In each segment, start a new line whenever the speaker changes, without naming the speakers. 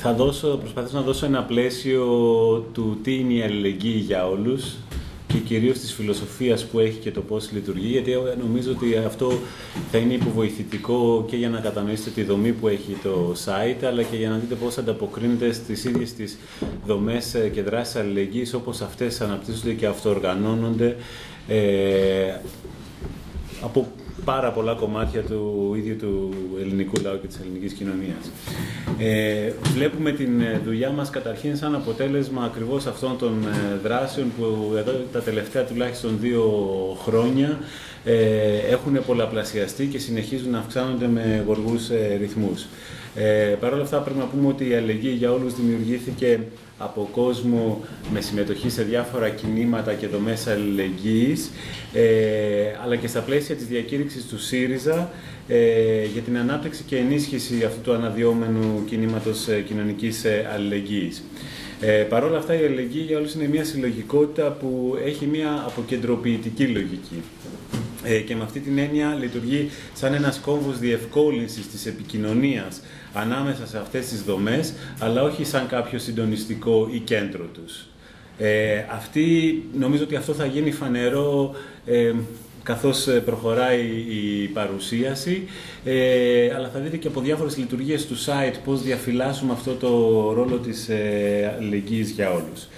προσπαθήσω να δώσω ένα πλαίσιο του τι είναι η αλληλεγγύη για όλους και κυρίως της φιλοσοφίας που έχει και το πώς λειτουργεί, γιατί νομίζω ότι αυτό θα είναι υποβοηθητικό και για να κατανοήσετε τη δομή που έχει το site, αλλά και για να δείτε πώς ανταποκρίνεται στις ίδιες τις δομές και δράσεις αλληλεγγύης, όπως αυτές αναπτύσσονται και αυτοοργανώνονται από πάρα πολλά κομμάτια του ίδιου του ελληνικού λαού και της ελληνικής κοινωνίας. Βλέπουμε την δουλειά μας καταρχήν σαν αποτέλεσμα ακριβώς αυτών των δράσεων που εδώ τα τελευταία τουλάχιστον 2 χρόνια έχουν πολλαπλασιαστεί και συνεχίζουν να αυξάνονται με γοργούς ρυθμούς. Παρ' όλα αυτά πρέπει να πούμε ότι η αλληλεγγύη για όλους δημιουργήθηκε από κόσμο με συμμετοχή σε διάφορα κινήματα και δομές αλληλεγγύης, αλλά και στα πλαίσια της διακήρυξης του ΣΥΡΙΖΑ για την ανάπτυξη και ενίσχυση αυτού του αναδυόμενου κινήματος κοινωνικής αλληλεγγύης. Παρ' όλα αυτά, η αλληλεγγύη για όλους είναι μια συλλογικότητα που έχει μια αποκεντροποιητική λογική. Και με αυτή την έννοια λειτουργεί σαν ένας κόμβος διευκόλυνσης της επικοινωνίας ανάμεσα σε αυτές τις δομές, αλλά όχι σαν κάποιο συντονιστικό ή κέντρο τους. Νομίζω ότι αυτό θα γίνει φανερό καθώς προχωράει η παρουσίαση, αλλά θα δείτε και από διάφορες λειτουργίες του site πώς διαφυλάσσουμε αυτό το ρόλο της αλληλεγγύης για όλους.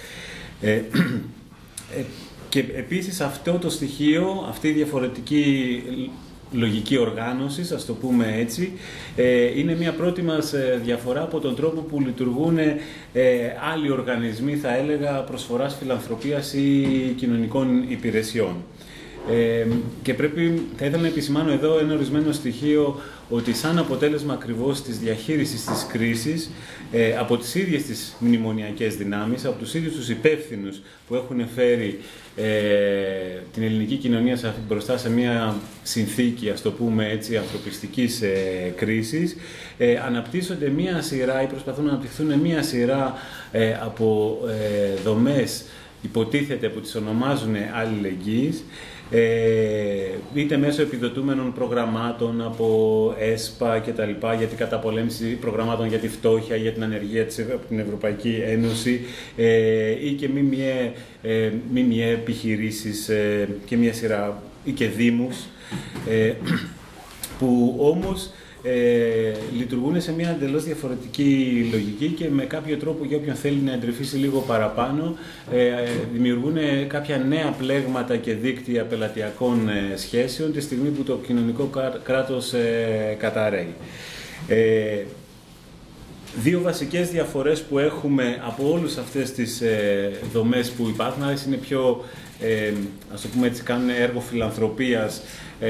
Και επίσης αυτό το στοιχείο, αυτή η διαφορετική λογική οργάνωση, ας το πούμε έτσι, είναι μια πρώτη μας διαφορά από τον τρόπο που λειτουργούν άλλοι οργανισμοί, θα έλεγα, προσφοράς φιλανθρωπίας ή κοινωνικών υπηρεσιών. Και θα ήθελα να επισημάνω εδώ ένα ορισμένο στοιχείο, ότι σαν αποτέλεσμα ακριβώς της διαχείρισης της κρίσης από τις ίδιες τις μνημονιακές δυνάμεις, από τους ίδιους τους υπεύθυνους που έχουν φέρει την ελληνική κοινωνία μπροστά σε μια συνθήκη, ας το πούμε έτσι, ανθρωπιστικής κρίσης, αναπτύσσονται μία σειρά ή προσπαθούν να αναπτυχθούν μία σειρά από δομές, υποτίθεται, που τις ονομάζουν αλληλεγγύης, είτε μέσω επιδοτούμενων προγραμμάτων από ΕΣΠΑ και τα λοιπά, για την καταπολέμηση προγραμμάτων για τη φτώχεια, για την ανεργία από την Ευρωπαϊκή Ένωση, ή και ΜΜΕ επιχειρήσεις και μια σειρά, ή και δήμους, που όμως λειτουργούν σε μια εντελώς διαφορετική λογική και με κάποιο τρόπο, για όποιον θέλει να εντρυφήσει λίγο παραπάνω, δημιουργούν κάποια νέα πλέγματα και δίκτυα πελατειακών σχέσεων τη στιγμή που το κοινωνικό κράτος καταρρέει. Δύο βασικές διαφορές που έχουμε από όλες αυτές τις δομές που υπάρχουν, άλλες είναι πιο, ας το πούμε έτσι, κάνουν έργο φιλανθρωπίας,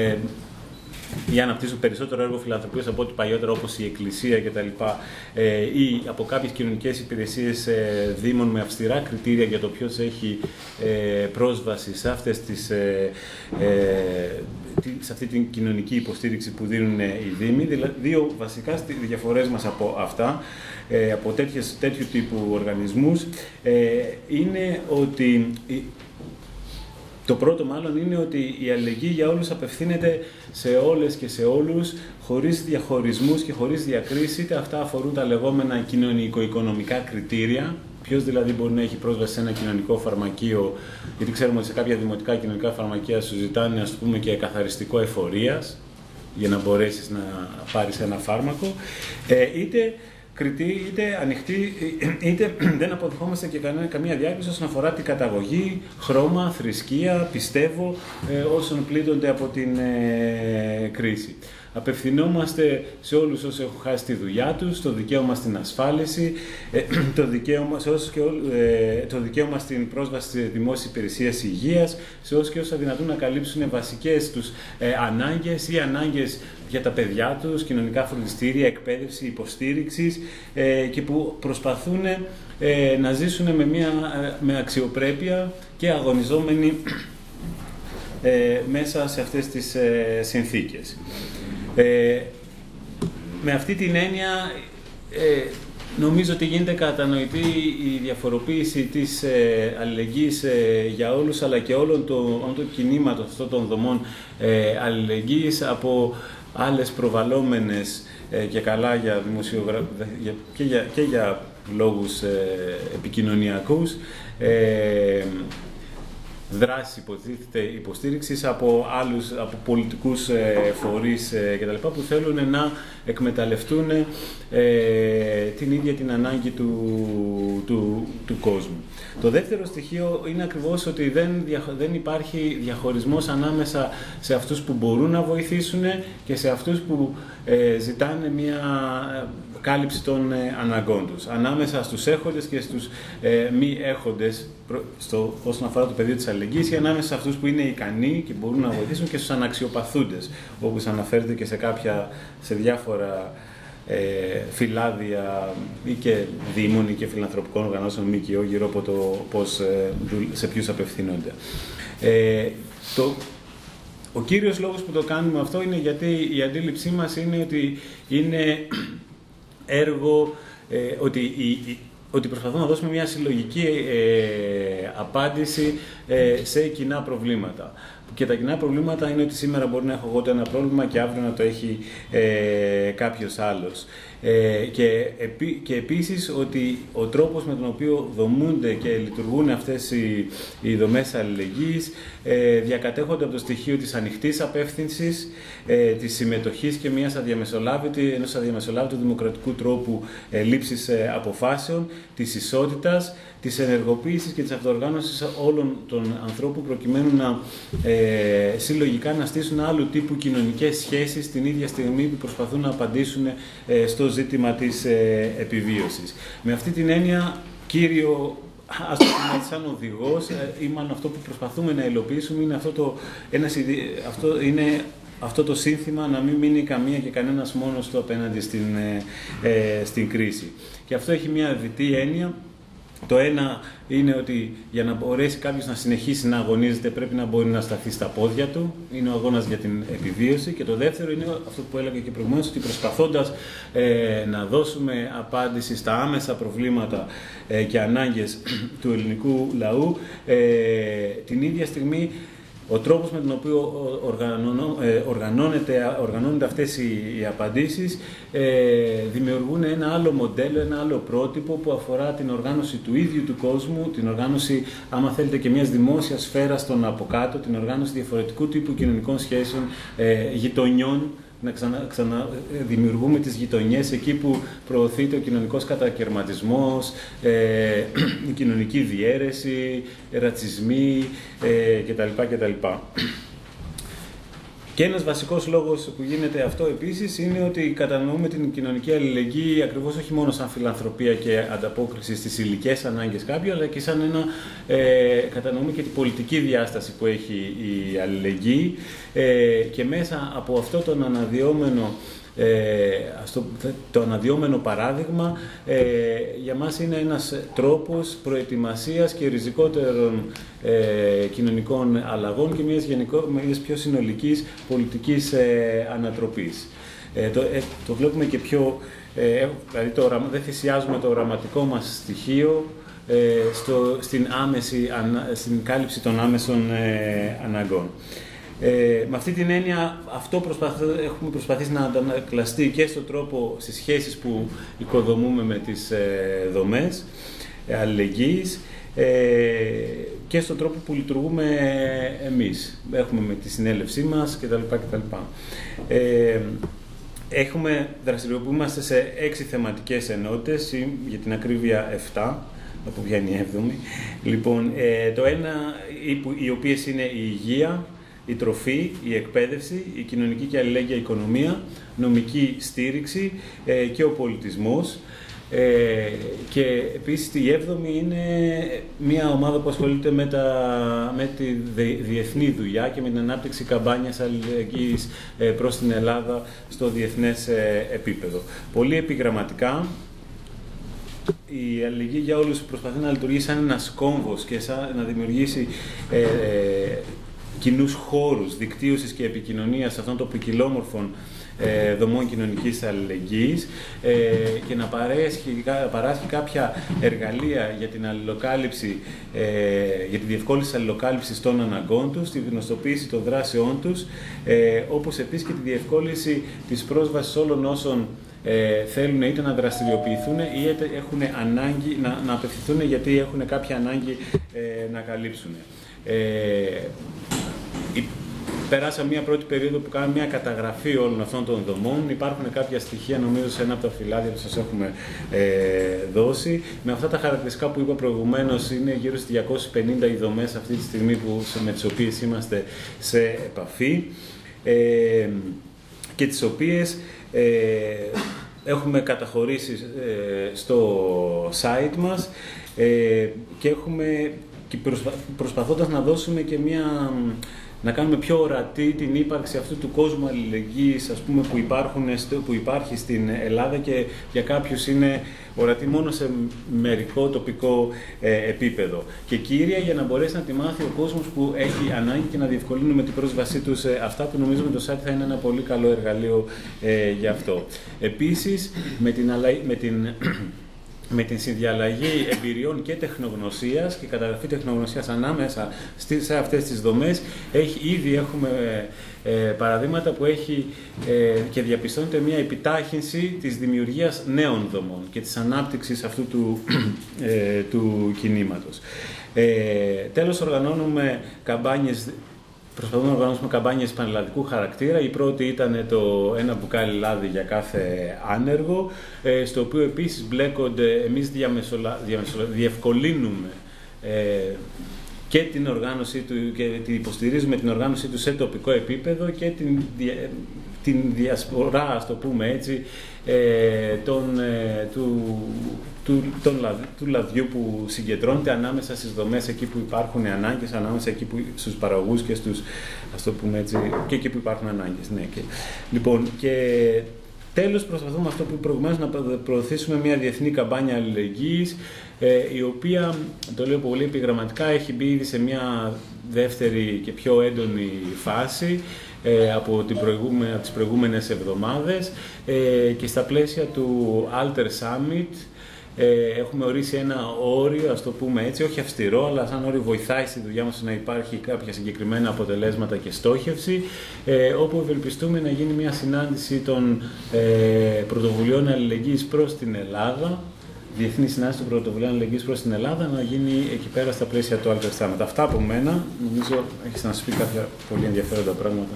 ή αναπτύσσουν περισσότερο έργο φιλανθρωπίας από ό,τι παλιότερα, όπως η Εκκλησία κτλ. Ή από κάποιες κοινωνικές υπηρεσίες δήμων με αυστηρά κριτήρια για το ποιος έχει πρόσβαση σε σε αυτή την κοινωνική υποστήριξη που δίνουν οι δήμοι. Δηλαδή, δύο βασικά διαφορές μας από αυτά, από τέτοιου τύπου οργανισμούς, είναι ότι το πρώτο μάλλον είναι ότι η αλληλεγγύη για όλους απευθύνεται σε όλες και σε όλους, χωρίς διαχωρισμούς και χωρίς διακρίσεις, είτε αυτά αφορούν τα λεγόμενα κοινωνικο-οικονομικά κριτήρια, ποιος δηλαδή μπορεί να έχει πρόσβαση σε ένα κοινωνικό φαρμακείο, γιατί ξέρουμε ότι σε κάποια δημοτικά κοινωνικά φαρμακεία σου ζητάνε, ας πούμε, και καθαριστικό εφορίας, για να μπορέσεις να πάρεις ένα φάρμακο, είτε κριτή, είτε ανοιχτή, είτε δεν αποδεχόμαστε και καμία διάκριση όσον αφορά την καταγωγή, χρώμα, θρησκεία, πιστεύω, όσων πλήττονται από την κρίση. Απευθυνόμαστε σε όλους όσοι έχουν χάσει τη δουλειά τους, το δικαίωμα στην ασφάλιση, το δικαίωμα στην πρόσβαση σε δημόσιες υπηρεσίες υγείας, σε όσους και όσα δυνατούν να καλύψουν βασικές τους ανάγκες ή ανάγκες για τα παιδιά τους, κοινωνικά φροντιστήρια, εκπαίδευση, υποστήριξης, και που προσπαθούν να ζήσουν με αξιοπρέπεια και αγωνιζόμενοι μέσα σε αυτές τις συνθήκες. Με αυτή την έννοια νομίζω ότι γίνεται κατανοητή η διαφοροποίηση της αλληλεγγύης για όλους, αλλά και όλων των κινήματων αυτών των δομών αλληλεγγύης από άλλες προβαλλόμενες και καλά για και για λόγους επικοινωνιακούς δράσεις υποστήριξης από πολιτικούς φορείς κτλ. Που θέλουν να εκμεταλλευτούν την ίδια την ανάγκη του κόσμου. Το δεύτερο στοιχείο είναι ακριβώς ότι δεν υπάρχει διαχωρισμός ανάμεσα σε αυτούς που μπορούν να βοηθήσουν και σε αυτούς που ζητάνε μια κάλυψη των αναγκών τους. Ανάμεσα στους έχοντες και στους μη έχοντες όσον αφορά το πεδίο της αλληλεγγύης, ή ανάμεσα σε αυτούς που είναι ικανοί και μπορούν να βοηθήσουν και στους αναξιοπαθούντες, όπως αναφέρεται και σε διάφορα φυλάδια ή και δήμων ή και φιλανθρωπικών οργανώσεων ΜΚΟ γύρω από το σε ποιους απευθύνονται. Ο κύριος λόγος που το κάνουμε αυτό είναι γιατί η αντίληψή μας είναι ότι είναι έργο, ότι προσπαθούμε να δώσουμε μια συλλογική απάντηση σε κοινά προβλήματα. Και τα κοινά προβλήματα είναι ότι σήμερα μπορεί να έχω εγώ το ένα πρόβλημα και αύριο να το έχει κάποιος άλλος. Και επίσης ότι ο τρόπος με τον οποίο δομούνται και λειτουργούν αυτές οι δομές αλληλεγγύης διακατέχονται από το στοιχείο της ανοιχτής απεύθυνσης, της συμμετοχής και ενός αδιαμεσολάβητου δημοκρατικού τρόπου λήψης αποφάσεων, της ισότητας, της ενεργοποίησης και της αυτοοργάνωσης όλων των ανθρώπων προκειμένου να συλλογικά να στήσουν άλλου τύπου κοινωνικές σχέσεις την ίδια στιγμή που προσπαθούν να απαντήσουν στο ζήτημα της επιβίωσης. Με αυτή την έννοια, κύριο, ας το πούμε σαν οδηγός, ή μάλλον αυτό που προσπαθούμε να υλοποιήσουμε είναι αυτό το σύνθημα να μην μείνει καμία και κανένας μόνος του απέναντι στην κρίση. Και αυτό έχει μια διτή έννοια. Το ένα είναι ότι για να μπορέσει κάποιος να συνεχίσει να αγωνίζεται πρέπει να μπορεί να σταθεί στα πόδια του. Είναι ο αγώνας για την επιβίωση. Και το δεύτερο είναι αυτό που έλεγα και προηγουμένως, ότι προσπαθώντας να δώσουμε απάντηση στα άμεσα προβλήματα και ανάγκες του ελληνικού λαού, την ίδια στιγμή ο τρόπος με τον οποίο οργανώνονται αυτές οι απαντήσεις δημιουργούν ένα άλλο μοντέλο, ένα άλλο πρότυπο που αφορά την οργάνωση του ίδιου του κόσμου, την οργάνωση, άμα θέλετε, και μιας δημόσιας σφαίρας των από κάτω, την οργάνωση διαφορετικού τύπου κοινωνικών σχέσεων, γειτονιών, να ξαναδημιουργούμε τις γειτονιές εκεί που προωθείται ο κοινωνικός κατακαιρματισμός, η κοινωνική διαίρεση, ρατσισμοί κτλ. Και ένας βασικός λόγος που γίνεται αυτό επίσης είναι ότι κατανοούμε την κοινωνική αλληλεγγύη ακριβώς όχι μόνο σαν φιλανθρωπία και ανταπόκριση στις υλικές ανάγκες κάποιου, αλλά και σαν κατανοούμε και την πολιτική διάσταση που έχει η αλληλεγγύη και μέσα από αυτό τον αναδυόμενο το αναδυόμενο παράδειγμα για μας είναι ένας τρόπος προετοιμασίας και ριζικότερων κοινωνικών αλλαγών και μιας πιο συνολικής πολιτικής ανατροπής. Το βλέπουμε και πιο, δηλαδή δεν θυσιάζουμε το οραματικό μας στοιχείο στην κάλυψη των άμεσων αναγκών. Με αυτή την έννοια, αυτό έχουμε προσπαθήσει να αντανακλαστεί και στον τρόπο, στις σχέσεις που οικοδομούμε με τις δομές αλληλεγγύης και στον τρόπο που λειτουργούμε εμείς. Έχουμε με τη συνέλευσή μας κτλ. Δραστηριοποιούμαστε σε 6 θεματικές ενότητες, για την ακρίβεια 7, όπου βγαίνει η 7η. Λοιπόν, το ένα, οι οποίες είναι η υγεία, η τροφή, η εκπαίδευση, η κοινωνική και αλληλέγγυα οικονομία, νομική στήριξη και ο πολιτισμός. Και επίσης η 7η είναι μια ομάδα που ασχολείται με τη διεθνή δουλειά και με την ανάπτυξη καμπάνιας αλληλεγγύης προς την Ελλάδα στο διεθνές επίπεδο. Πολύ επιγραμματικά, η αλληλεγγύη για όλους προσπαθεί να λειτουργήσει σαν ένας κόμβος και να δημιουργήσει κοινούς χώρους δικτύωσης και επικοινωνίας αυτών των ποικιλόμορφων δομών κοινωνικής αλληλεγγύης και να παράσχει κάποια εργαλεία για την αλληλοκάλυψη, για τη διευκόλυνση της αλληλοκάλυψης των αναγκών τους, τη γνωστοποίηση των δράσεών τους, όπως επίσης και τη διευκόλυνση της πρόσβασης όλων όσων θέλουν είτε να δραστηριοποιηθούν ή έχουν ανάγκη να απευθυνθούν γιατί έχουν κάποια ανάγκη να καλύψουν. Περάσαμε μια πρώτη περίοδο που κάναμε μια καταγραφή όλων αυτών των δομών. Υπάρχουν κάποια στοιχεία, νομίζω, σε ένα από τα φυλάδια που σας έχουμε δώσει. Με αυτά τα χαρακτηριστικά που είπα προηγουμένως, είναι γύρω στις 250 οι δομές αυτή τη στιγμή με τις οποίες είμαστε σε επαφή και τις οποίες έχουμε καταχωρήσει στο site μας και προσπαθώντας να δώσουμε και να κάνουμε πιο ορατή την ύπαρξη αυτού του κόσμου αλληλεγγύης, ας πούμε, που υπάρχει στην Ελλάδα και για κάποιους είναι ορατή μόνο σε μερικό τοπικό επίπεδο. Και κύρια για να μπορέσει να τη μάθει ο κόσμος που έχει ανάγκη και να διευκολύνουμε την πρόσβασή του σε αυτά που νομίζουμε το site θα είναι ένα πολύ καλό εργαλείο γι' αυτό. Επίσης, με την συνδιαλλαγή εμπειριών και τεχνογνωσίας και καταγραφή τεχνογνωσίας ανάμεσα σε αυτές τις δομές, ήδη έχουμε παραδείγματα που έχει και διαπιστώνεται μια επιτάχυνση της δημιουργίας νέων δομών και της ανάπτυξης αυτού του κινήματος. Τέλος, προσπαθούμε να οργανώσουμε καμπάνιες πανελλαδικού χαρακτήρα. Η πρώτη ήταν το ένα μπουκάλι λάδι για κάθε άνεργο, στο οποίο επίσης μπλέκονται, εμείς διευκολύνουμε και την οργάνωσή του και υποστηρίζουμε την οργάνωσή του σε τοπικό επίπεδο και την διασπορά, ας το πούμε έτσι, του λαδιού που συγκεντρώνεται ανάμεσα στις δομές εκεί που υπάρχουν ανάγκες, ανάμεσα εκεί στους παραγωγούς και στους, ας το πούμε έτσι, και εκεί που υπάρχουν ανάγκες. Ναι, λοιπόν, και τέλος προσπαθούμε αυτό που προηγουμένως να προωθήσουμε μια διεθνή καμπάνια αλληλεγγύης, η οποία, το λέω πολύ επιγραμματικά, έχει μπει ήδη σε μια δεύτερη και πιο έντονη φάση από τις προηγούμενες εβδομάδες και στα πλαίσια του Alter Summit έχουμε ορίσει ένα όριο, ας το πούμε έτσι, όχι αυστηρό, αλλά σαν όριο βοηθάει στη δουλειά μας να υπάρχει κάποια συγκεκριμένα αποτελέσματα και στόχευση, όπου ευελπιστούμε να γίνει μια συνάντηση των πρωτοβουλειών αλληλεγγύης προς την Ελλάδα, διεθνή συνάντηση των πρωτοβουλίων αλληλεγγύης προς την Ελλάδα, να γίνει εκεί πέρα στα πλαίσια του Alter Summit. Αυτά από μένα. Νομίζω έχεις να σου πει κάποια πολύ ενδιαφέροντα πράγματα.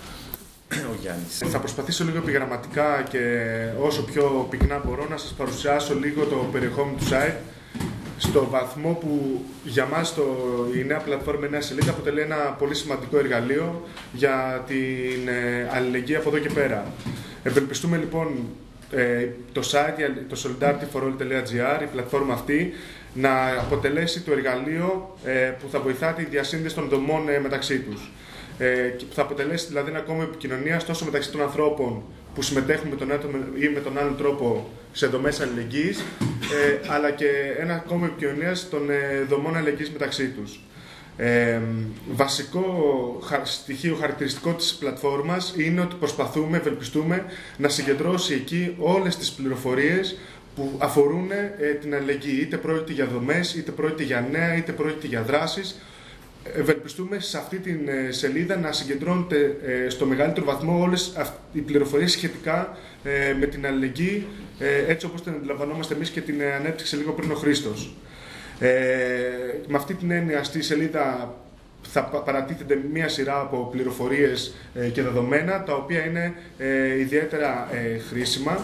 Ο Γιάννης.
Θα προσπαθήσω λίγο επιγραμματικά και όσο πιο πυκνά μπορώ να σας παρουσιάσω λίγο το περιεχόμενο του site, στο βαθμό που για μας η νέα πλατφόρμα, η νέα σελίδα αποτελεί ένα πολύ σημαντικό εργαλείο για την αλληλεγγύη από εδώ και πέρα. Ευελπιστούμε λοιπόν το site, το solidarity4all.gr, η πλατφόρμα αυτή, να αποτελέσει το εργαλείο που θα βοηθά τη διασύνδεση των δομών μεταξύ τους. Που θα αποτελέσει δηλαδή ένα κόμμα επικοινωνίας τόσο μεταξύ των ανθρώπων που συμμετέχουν με τον ένα ή με τον άλλο τρόπο σε δομές αλληλεγγύης, αλλά και ένα κόμμα επικοινωνίας των δομών αλληλεγγύης μεταξύ τους. Βασικό στοιχείο χαρακτηριστικό της πλατφόρμας είναι ότι προσπαθούμε, ευελπιστούμε, να συγκεντρώσει εκεί όλες τις πληροφορίες που αφορούν την αλληλεγγύη. Είτε πρόκειται για δομές, είτε πρόκειται για νέα, είτε πρόκειται για δράσεις. Ευελπιστούμε σε αυτή τη σελίδα να συγκεντρώνονται στο μεγαλύτερο βαθμό όλες οι πληροφορίες σχετικά με την αλληλεγγύη, έτσι όπως την αντιλαμβανόμαστε εμείς και την ανέπτυξε λίγο πριν ο Χρήστος. Με αυτή την έννοια στη σελίδα θα παρατίθεται μία σειρά από πληροφορίες και δεδομένα, τα οποία είναι ιδιαίτερα χρήσιμα.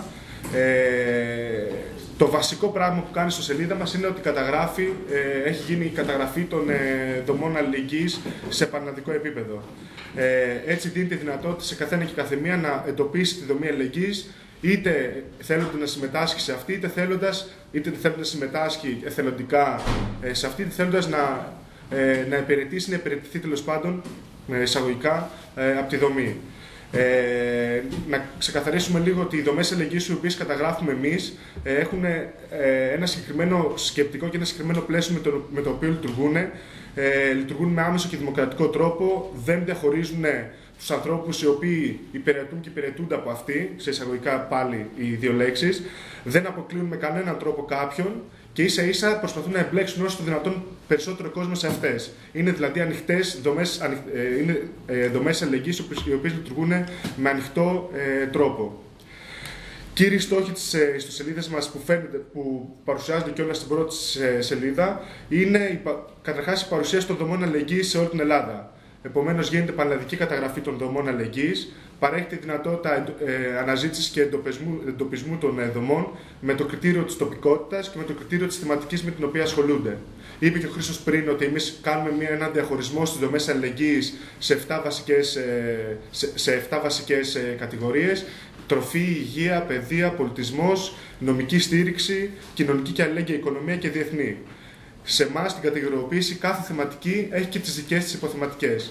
Το βασικό πράγμα που κάνει στο σελίδα μας είναι ότι έχει γίνει η καταγραφή των δομών αλληλεγγύης σε πανελλαδικό επίπεδο. Έτσι δίνει τη δυνατότητα σε καθένα και καθεμία να εντοπίσει τη δομή αλληλεγγύης, είτε θέλοντας να συμμετάσχει σε αυτή, είτε θέλοντας να συμμετάσχει εθελοντικά σε αυτή, είτε θέλοντας να υπηρετήσει, να υπηρετηθεί τέλος πάντων εισαγωγικά από τη δομή. Να ξεκαθαρίσουμε λίγο ότι οι δομές αλληλεγγύης οι οποίες καταγράφουμε εμείς έχουν ένα συγκεκριμένο σκεπτικό και ένα συγκεκριμένο πλαίσιο με το οποίο λειτουργούν. Λειτουργούν με άμεσο και δημοκρατικό τρόπο, δεν διαχωρίζουν τους ανθρώπους οι οποίοι υπηρετούν και υπηρετούνται από αυτή, σε εισαγωγικά πάλι οι δύο λέξεις, δεν αποκλείουν με κανέναν τρόπο κάποιον και ίσα ίσα προσπαθούν να εμπλέξουν όσο το δυνατόν περισσότερο κόσμο σε αυτές. Είναι δηλαδή ανοιχτές δομές αλληλεγγύης οι οποίες λειτουργούν με ανοιχτό τρόπο. Κύριοι στόχοι της ιστοσελίδας μας που παρουσιάζονται και όλα στην πρώτη σελίδα είναι καταρχάς η παρουσίαση των δομών αλληλεγγύης σε όλη την Ελλάδα. Επομένως, γίνεται πανελλαδική καταγραφή των δομών αλληλεγγύης, παρέχει τη δυνατότητα αναζήτησης και εντοπισμού των δομών με το κριτήριο της τοπικότητας και με το κριτήριο της θεματικής με την οποία ασχολούνται. Είπε και ο Χρήστος πριν ότι εμείς κάνουμε έναν διαχωρισμό στις δομές αλληλεγγύης σε 7 βασικές κατηγορίες: τροφή, υγεία, παιδεία, πολιτισμός, νομική στήριξη, κοινωνική και αλληλέγγυα οικονομία και διεθνή. Σε εμάς την κατηγοριοποίηση κάθε θεματική έχει και τις δικές της υποθεματικές.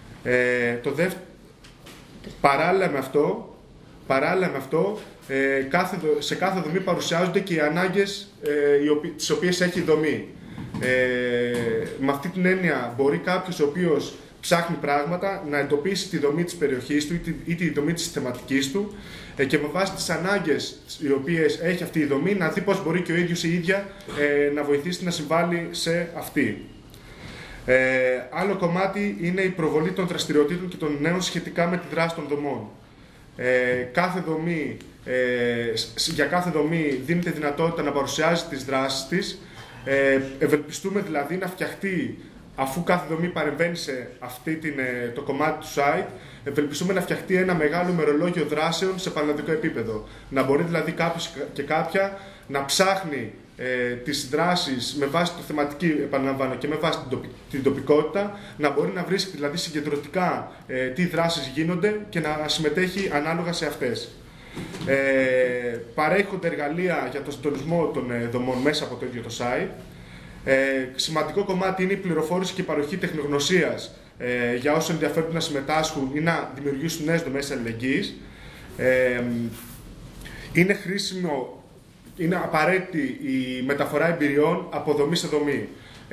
Παράλληλα με αυτό, σε κάθε δομή παρουσιάζονται και οι ανάγκες τις οποίες έχει η δομή. Με αυτή την έννοια μπορεί κάποιος ο οποίος ψάχνει πράγματα να εντοπίσει τη δομή της περιοχής του ή τη δομή της θεματικής του και με βάση τις ανάγκες οι οποίες έχει αυτή η δομή να δει πώς μπορεί και ο ίδιος η ίδια να βοηθήσει να συμβάλλει σε αυτή. Άλλο κομμάτι είναι η προβολή των δραστηριοτήτων και των νέων σχετικά με τη δράση των δομών. Για κάθε δομή δίνεται δυνατότητα να παρουσιάζει τις δράσεις της. Ευελπιστούμε δηλαδή να φτιαχτεί, αφού κάθε δομή παρεμβαίνει σε το κομμάτι του site, ευελπιστούμε να φτιαχτεί ένα μεγάλο ημερολόγιο δράσεων σε πανελλαδικό επίπεδο. Να μπορεί δηλαδή κάποιος και κάποια να ψάχνει τις δράσεις με βάση τη θεματική, επαναλαμβάνω, και με βάση την τοπικότητα, να μπορεί να βρίσκει δηλαδή συγκεντρωτικά τι δράσεις γίνονται και να συμμετέχει ανάλογα σε αυτές. Παρέχονται εργαλεία για τον συντονισμό των δομών μέσα από το ίδιο το site. Σημαντικό κομμάτι είναι η πληροφόρηση και η παροχή τεχνογνωσίας για όσους ενδιαφέρονται να συμμετάσχουν ή να δημιουργήσουν νέες δομές αλληλεγγύης. Είναι χρήσιμο, είναι απαραίτητη η μεταφορά εμπειριών από δομή σε δομή.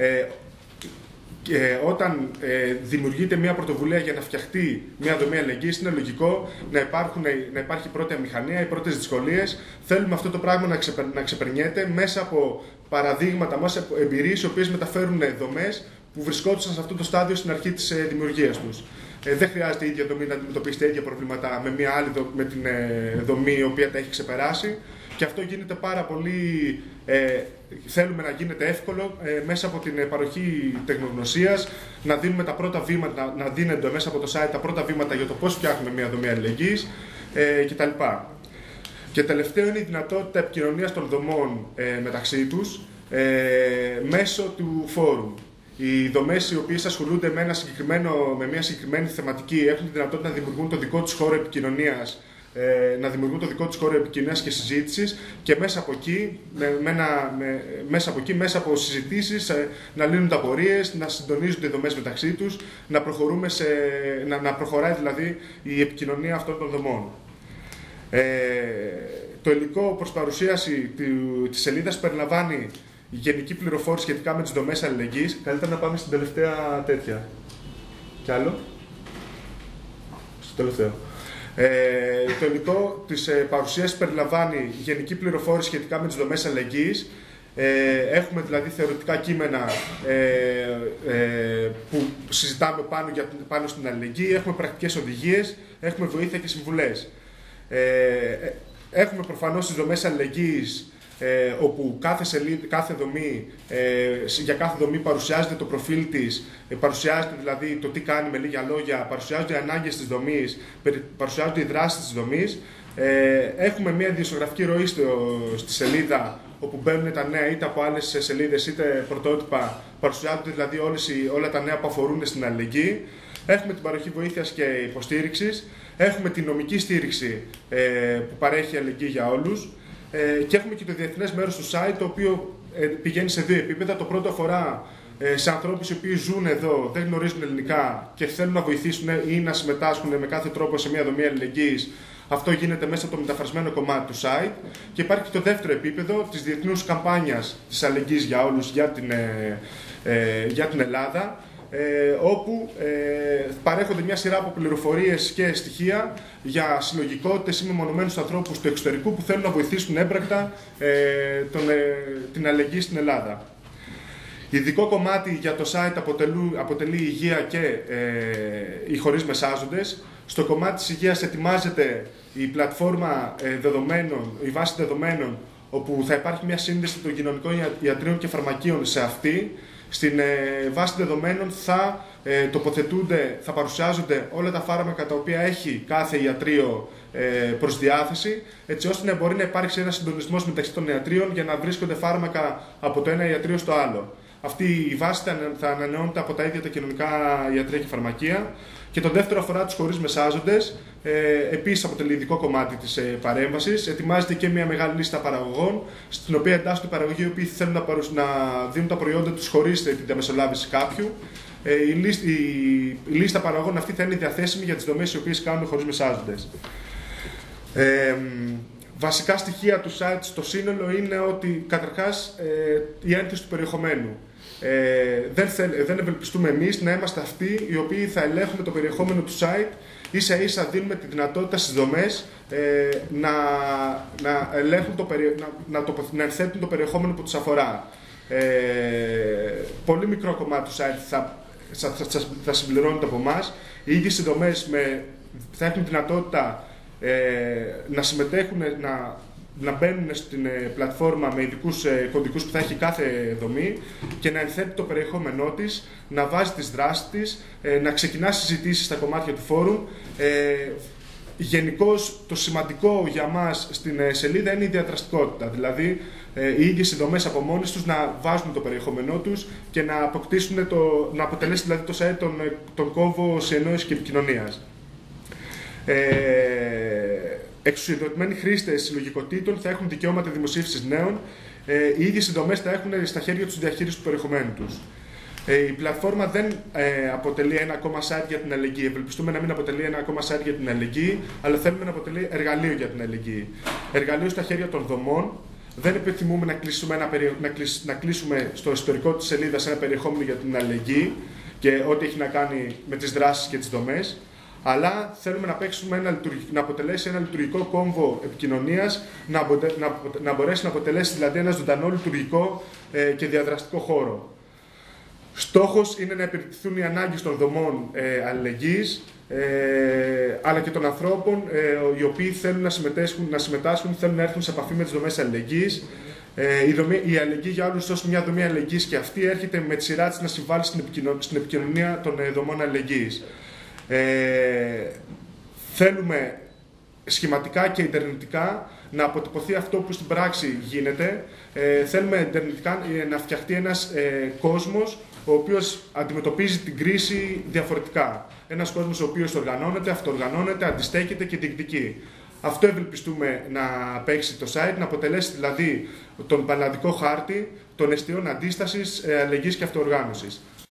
Όταν δημιουργείται μια πρωτοβουλία για να φτιαχτεί μια δομή αλληλεγγύης, είναι λογικό να υπάρχει πρώτη αμηχανία, οι πρώτες δυσκολίες. Θέλουμε αυτό το πράγμα να ξεπερνιέται μέσα από παραδείγματα, μέσα από εμπειρίες οι οποίες μεταφέρουν δομές που βρισκόντουσαν σε αυτό το στάδιο στην αρχή της δημιουργίας τους. Δεν χρειάζεται η ίδια δομή να αντιμετωπίσει τα ίδια προβλήματα με την δομή η οποία τα έχει ξεπεράσει. Και αυτό γίνεται πάρα πολύ, θέλουμε να γίνεται εύκολο μέσα από την παροχή τεχνογνωσίας, να δίνουμε τα πρώτα βήματα, να δίνονται μέσα από το site τα πρώτα βήματα για το πώς φτιάχνουμε μια δομή αλληλεγγύης κτλ. Και τελευταίο είναι η δυνατότητα επικοινωνίας των δομών μεταξύ τους μέσω του φόρουμ. Οι δομές οι οποίες ασχολούνται με μια συγκεκριμένη θεματική έχουν τη δυνατότητα να δημιουργούν το δικό τους χώρο επικοινωνίας, και συζήτησης και μέσα από συζητήσεις να λύνουν τα απορίες, να συντονίζονται οι δομές μεταξύ τους, να προχωράει δηλαδή η επικοινωνία αυτών των δομών. Το υλικό προς παρουσίαση της σελίδας περιλαμβάνει γενική πληροφόρηση σχετικά με τις δομές αλληλεγγύης. Καλύτερα να πάμε στην τελευταία τέτοια. Κι άλλο. Στο τελευταίο. Το υλικό της παρουσίασης περιλαμβάνει γενική πληροφόρηση σχετικά με τις δομές αλληλεγγύης. Έχουμε δηλαδή θεωρητικά κείμενα που συζητάμε πάνω στην αλληλεγγύη, έχουμε πρακτικές οδηγίες, έχουμε βοήθεια και συμβουλές. Έχουμε προφανώς τις δομές αλληλεγγύης, όπου για κάθε δομή παρουσιάζεται το προφίλ της, παρουσιάζεται δηλαδή το τι κάνει με λίγα λόγια, παρουσιάζονται οι ανάγκες της δομής, παρουσιάζονται οι δράσεις της δομής. Έχουμε μια ιδιοσιογραφική ροή στη σελίδα, όπου μπαίνουν τα νέα είτε από άλλες σελίδες είτε πρωτότυπα, παρουσιάζονται δηλαδή όλα τα νέα που αφορούν στην αλληλεγγύη. Έχουμε την παροχή βοήθειας και υποστήριξης, έχουμε την νομική στήριξη που παρέχει η αλληλεγγύη για όλους. Και έχουμε και το διεθνές μέρος του site, το οποίο πηγαίνει σε δύο επίπεδα. Το πρώτο αφορά σε ανθρώπους οι οποίοι ζουν εδώ, δεν γνωρίζουν ελληνικά και θέλουν να βοηθήσουν ή να συμμετάσχουν με κάθε τρόπο σε μια δομή αλληλεγγύης. Αυτό γίνεται μέσα από το μεταφρασμένο κομμάτι του site. Και υπάρχει και το δεύτερο επίπεδο της διεθνούς καμπάνιας της αλληλεγγύης για όλους για την Ελλάδα, όπου παρέχονται μια σειρά από πληροφορίες και στοιχεία για συλλογικότητες ή μεμονωμένους ανθρώπους του εξωτερικού που θέλουν να βοηθήσουν έμπρακτα την αλληλεγγύη στην Ελλάδα. Ειδικό κομμάτι για το site αποτελεί η υγεία και οι χωρίς μεσάζοντες. Στο κομμάτι της υγείας ετοιμάζεται η πλατφόρμα δεδομένων, η βάση δεδομένων, όπου θα υπάρχει μια σύνδεση των κοινωνικών ιατρείων και φαρμακείων σε αυτή. Στην βάση δεδομένων θα παρουσιάζονται όλα τα φάρμακα τα οποία έχει κάθε ιατρείο προς διάθεση, έτσι ώστε να μπορεί να υπάρξει ένας συντονισμός μεταξύ των ιατρίων για να βρίσκονται φάρμακα από το ένα ιατρείο στο άλλο. Αυτή η βάση θα ανανεώνεται από τα ίδια τα κοινωνικά ιατρεία και φαρμακεία. Και το δεύτερο αφορά τους χωρίς μεσάζοντες. Επίσης αποτελεί ειδικό κομμάτι της παρέμβασης. Ετοιμάζεται και μια μεγάλη λίστα παραγωγών, στην οποία εντάσσονται παραγωγοί οι οποίοι θέλουν να δίνουν τα προϊόντα τους χωρίς την διαμεσολάβηση κάποιου. Η λίστα παραγωγών αυτή θα είναι διαθέσιμη για τις δομές οι οποίες κάνουν χωρίς μεσάζοντες. Βασικά στοιχεία του site στο σύνολο είναι ότι καταρχάς η ένθεση του περιεχομένου. Δεν ευελπιστούμε εμείς να είμαστε αυτοί οι οποίοι θα ελέγχουν το περιεχόμενο του site. Ίσα ίσα δίνουμε τη δυνατότητα στις δομές να ενθέτουν το περιεχόμενο που τους αφορά. Πολύ μικρό κομμάτι του site θα συμπληρώνεται από εμάς. Οι ίδιες οι δομές θα έχουν δυνατότητα να συμμετέχουν, να μπαίνουν στην πλατφόρμα με ειδικούς κωδικούς που θα έχει κάθε δομή και να ενθέτει το περιεχόμενό της, να βάζει τις δράσεις της, να ξεκινά συζητήσεις στα κομμάτια του φόρουμ. Γενικώς το σημαντικό για μας στην σελίδα είναι η διαδραστικότητα, δηλαδή οι ίδιες οι δομές από μόνες τους να βάζουν το περιεχόμενό τους και να αποκτήσουν να αποτελέσει δηλαδή το site τον κόμβο συνεννόησης και επικοινωνίας. Εξουσιοδοτημένοι χρήστες συλλογικοτήτων θα έχουν δικαιώματα δημοσίευσης νέων. Οι ίδιες οι δομές θα έχουν στα χέρια τους διαχείριση του περιεχομένου τους. Η πλατφόρμα δεν αποτελεί ένα ακόμα site για την αλληλεγγύη. Ευελπιστούμε να μην αποτελεί ένα ακόμα site για την αλληλεγγύη, αλλά θέλουμε να αποτελεί εργαλείο για την αλληλεγγύη. Εργαλείο στα χέρια των δομών. Δεν επιθυμούμε να κλείσουμε στο ιστορικό της σελίδας ένα περιεχόμενο για την αλληλεγγύη και ό,τι έχει να κάνει με τις δράσεις και τις δομές. Αλλά θέλουμε να αποτελέσει ένα λειτουργικό κόμβο επικοινωνίας, να μπορέσει να αποτελέσει δηλαδή ένα ζωντανό λειτουργικό και διαδραστικό χώρο. Στόχος είναι να υπηρετηθούν οι ανάγκες των δομών αλληλεγγύης, αλλά και των ανθρώπων οι οποίοι θέλουν να συμμετάσχουν, θέλουν να έρθουν σε επαφή με τις δομές αλληλεγγύης. Η αλληλεγγύη για όλους, ως μια δομή αλληλεγγύης και αυτή έρχεται με τη σειρά της να συμβάλλει στην επικοινωνία των δομών αλληλεγγύης. Θέλουμε σχηματικά και ιντερνετικά να αποτυπωθεί αυτό που στην πράξη γίνεται. Θέλουμε ιντερνετικά να φτιαχτεί ένας κόσμος ο οποίος αντιμετωπίζει την κρίση διαφορετικά. Ένας κόσμος ο οποίος οργανώνεται, αυτοοργανώνεται, αντιστέκεται και διεκδικεί. Αυτό ευελπιστούμε να παίξει το site, να αποτελέσει δηλαδή τον πανελλαδικό χάρτη των εστιών αντίστασης, αλληλεγγύης και αυτοοργάνωσης.